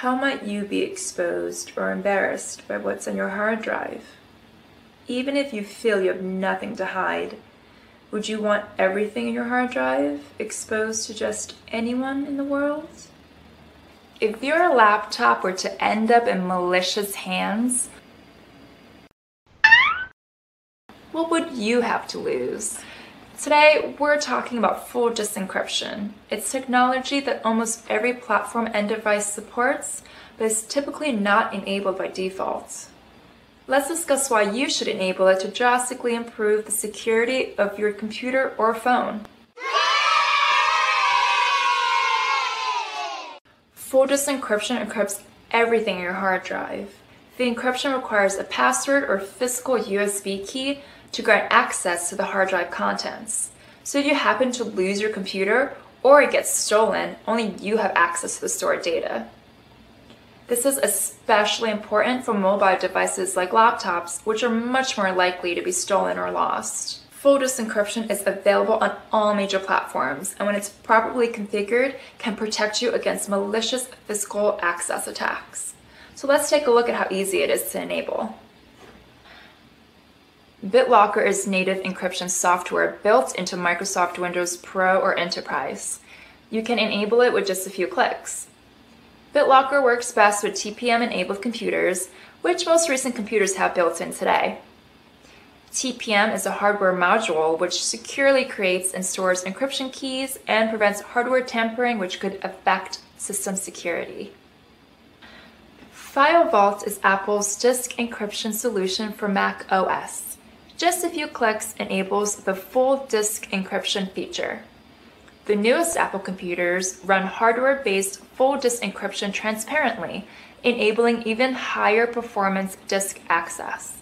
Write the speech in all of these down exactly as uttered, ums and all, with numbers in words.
How might you be exposed or embarrassed by what's on your hard drive? Even if you feel you have nothing to hide, would you want everything in your hard drive exposed to just anyone in the world? If your laptop were to end up in malicious hands, what would you have to lose? Today, we're talking about full disk encryption. It's technology that almost every platform and device supports, but is typically not enabled by default. Let's discuss why you should enable it to drastically improve the security of your computer or phone. Full disk encryption encrypts everything in your hard drive. The encryption requires a password or physical U S B key to grant access to the hard drive contents. So if you happen to lose your computer or it gets stolen, only you have access to the stored data. This is especially important for mobile devices like laptops, which are much more likely to be stolen or lost. Full disk encryption is available on all major platforms, and when it's properly configured, can protect you against malicious physical access attacks. So let's take a look at how easy it is to enable. BitLocker is native encryption software built into Microsoft Windows Pro or Enterprise. You can enable it with just a few clicks. BitLocker works best with T P M-enabled computers, which most recent computers have built in today. T P M is a hardware module which securely creates and stores encryption keys and prevents hardware tampering, which could affect system security. FileVault is Apple's disk encryption solution for Mac O S. Just a few clicks enables the full disk encryption feature. The newest Apple computers run hardware-based full disk encryption transparently, enabling even higher performance disk access.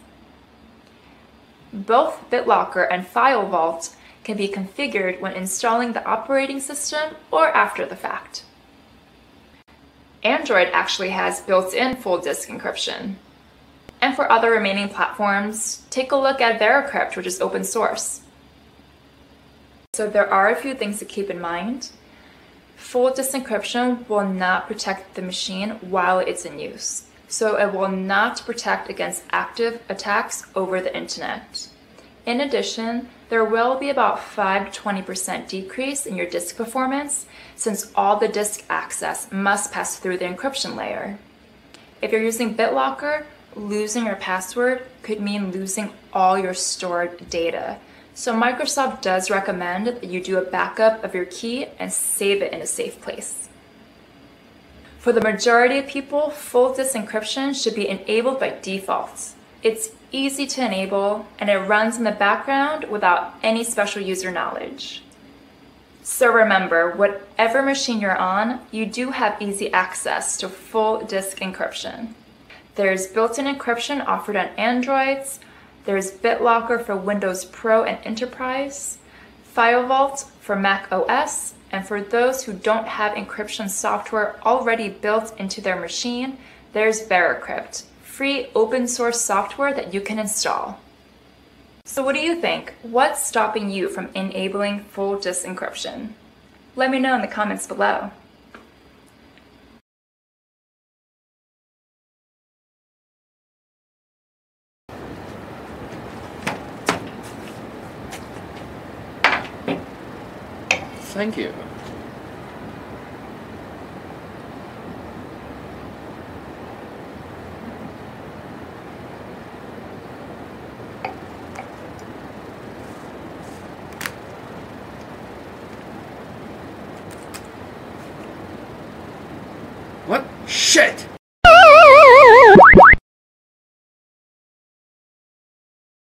Both BitLocker and FileVault can be configured when installing the operating system or after the fact. Android actually has built-in full disk encryption. And for other remaining platforms, take a look at Veracrypt, which is open source. So there are a few things to keep in mind. Full disk encryption will not protect the machine while it's in use. So it will not protect against active attacks over the internet. In addition, there will be about five to twenty percent decrease in your disk performance since all the disk access must pass through the encryption layer. If you're using BitLocker, losing your password could mean losing all your stored data. So Microsoft does recommend that you do a backup of your key and save it in a safe place. For the majority of people, full disk encryption should be enabled by default. It's easy to enable and it runs in the background without any special user knowledge. So remember, whatever machine you're on, you do have easy access to full disk encryption. There's built-in encryption offered on Androids, there's BitLocker for Windows Pro and Enterprise, FileVault for Mac O S, and for those who don't have encryption software already built into their machine, there's Veracrypt, free open source software that you can install. So what do you think? What's stopping you from enabling full disk encryption? Let me know in the comments below. Thank you. What? Shit!